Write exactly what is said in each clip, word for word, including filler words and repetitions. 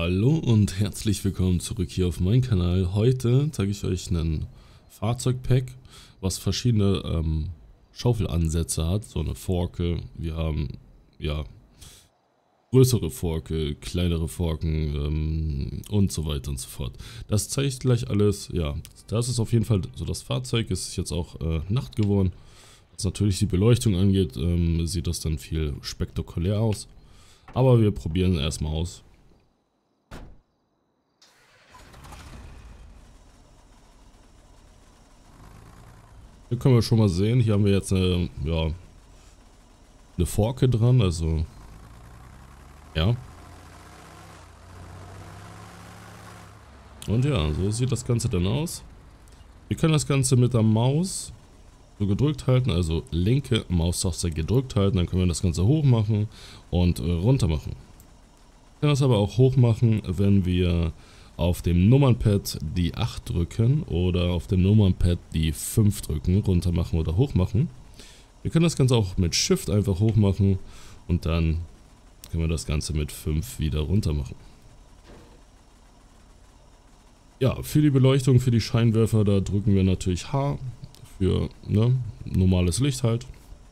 Hallo und herzlich willkommen zurück hier auf meinem Kanal. Heute zeige ich euch ein Fahrzeugpack, was verschiedene ähm, Schaufelansätze hat. So eine Forke, wir haben ja größere Forke, kleinere Forken ähm, und so weiter und so fort. Das zeige ich gleich alles. Ja, das ist auf jeden Fall so das Fahrzeug. Es ist jetzt auch äh, Nacht geworden. Was natürlich die Beleuchtung angeht, ähm, sieht das dann viel spektakulär aus. Aber wir probieren erstmal aus. Hier können wir schon mal sehen, hier haben wir jetzt eine, ja, eine Forke dran, also ja. Und ja, so sieht das Ganze dann aus. Wir können das Ganze mit der Maus so gedrückt halten, also linke Maustaste gedrückt halten, dann können wir das Ganze hoch machen und äh, runter machen. Wir können das aber auch hoch machen, wenn wir auf dem Nummernpad die acht drücken oder auf dem Nummernpad die fünf drücken, runter machen oder hoch machen. Wir können das Ganze auch mit Shift einfach hoch machen und dann können wir das Ganze mit fünf wieder runter machen. Ja, für die Beleuchtung, für die Scheinwerfer, da drücken wir natürlich H für ne, normales Licht halt.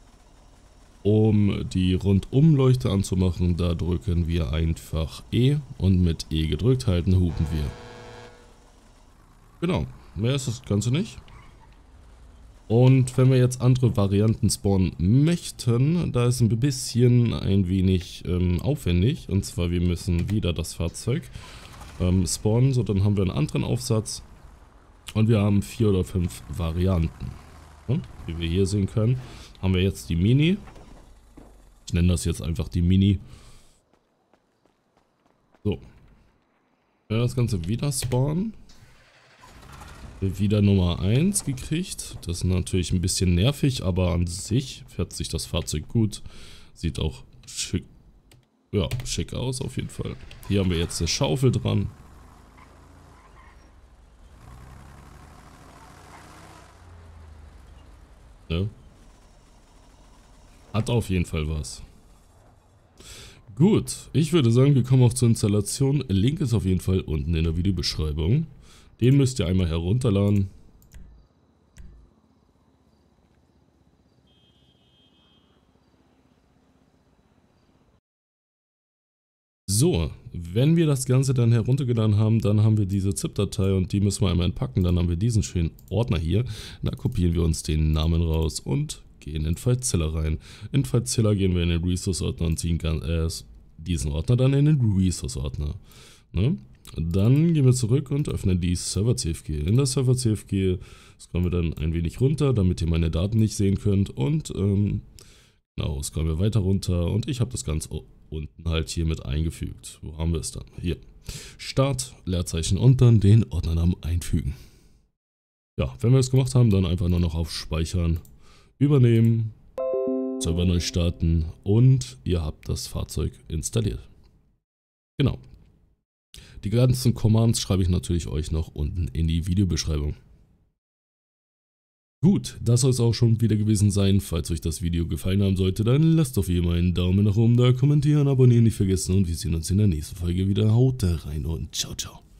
Um die Rundumleuchte anzumachen, da drücken wir einfach E und mit E gedrückt halten, hupen wir. Genau, mehr ist das Ganze nicht. Und wenn wir jetzt andere Varianten spawnen möchten, da ist ein bisschen ein wenig ähm, aufwendig. Und zwar wir müssen wieder das Fahrzeug ähm, spawnen, so dann haben wir einen anderen Aufsatz. Und wir haben vier oder fünf Varianten. Und, wie wir hier sehen können, haben wir jetzt die Mini. Ich nenne das jetzt einfach die Mini. So. Wenn wir das Ganze wieder spawnen. Wieder Nummer eins gekriegt. Das ist natürlich ein bisschen nervig, aber an sich fährt sich das Fahrzeug gut. Sieht auch schick, ja, schick aus auf jeden Fall. Hier haben wir jetzt eine Schaufel dran. Ne? Hat auf jeden Fall was. Gut, ich würde sagen, wir kommen auch zur Installation. Link ist auf jeden Fall unten in der Videobeschreibung. Den müsst ihr einmal herunterladen. So, wenn wir das Ganze dann heruntergeladen haben, dann haben wir diese ZIP-Datei und die müssen wir einmal entpacken. Dann haben wir diesen schönen Ordner hier. Da kopieren wir uns den Namen raus und gehen in FileZilla rein. In FileZilla gehen wir in den Resource-Ordner und ziehen äh, diesen Ordner dann in den Resource-Ordner. Ne? Dann gehen wir zurück und öffnen die Server-C F G. In der Server-C F G scrollen wir dann ein wenig runter, damit ihr meine Daten nicht sehen könnt. Und ähm, genau, scrollen wir weiter runter und ich habe das Ganze unten halt hier mit eingefügt. Wo haben wir es dann? Hier. Start, Leerzeichen und dann den Ordnernamen einfügen. Ja, wenn wir es gemacht haben, dann einfach nur noch auf Speichern, übernehmen, Server neu starten und ihr habt das Fahrzeug installiert. Genau. Die ganzen Commands schreibe ich natürlich euch noch unten in die Videobeschreibung. Gut, das soll es auch schon wieder gewesen sein. Falls euch das Video gefallen haben sollte, dann lasst auf jeden Fall einen Daumen nach oben da, kommentieren, abonnieren nicht vergessen und wir sehen uns in der nächsten Folge wieder. Haut rein und ciao, ciao.